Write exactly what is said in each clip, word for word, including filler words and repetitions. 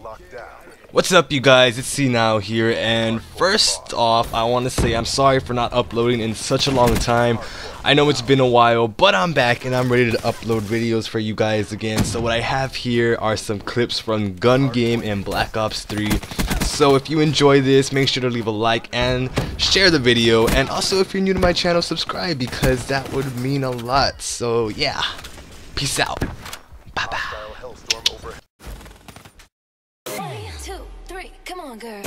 What's up, you guys? It's C Now here, and first off, I want to say I'm sorry for not uploading in such a long time. I know it's been a while, but I'm back and I'm ready to upload videos for you guys again. So what I have here are some clips from Gun Game and Black Ops three. So if you enjoy this, make sure to leave a like and share the video. And also, if you're new to my channel, subscribe, because that would mean a lot. So yeah, peace out. Bye bye. Two, three, come on, girl.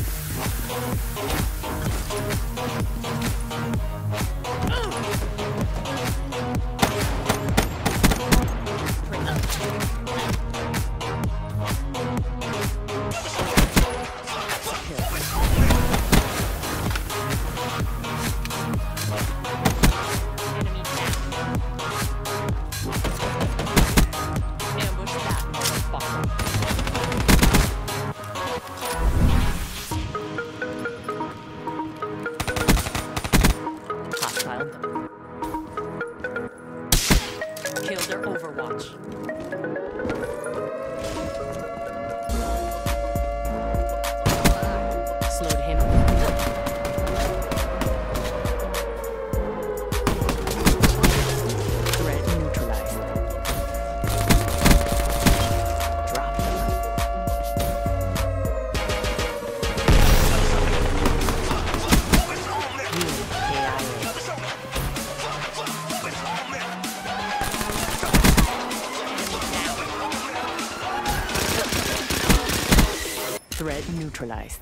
Killed their Overwatch. Slowed him. Threat neutralized. Drop them. Threat neutralized.